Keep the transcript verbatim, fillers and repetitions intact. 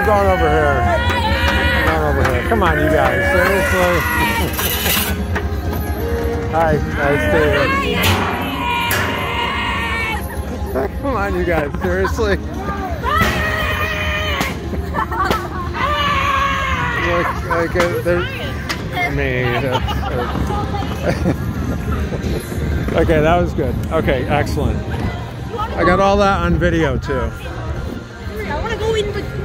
I'm going over here. I'm going over here. Come on, you guys. Seriously. Hi, nice David. Come on, you guys. Seriously. Look, like, uh, there's, I mean, that's, uh, okay, that was good. Okay, excellent. I got all that on video too. I want to go in, but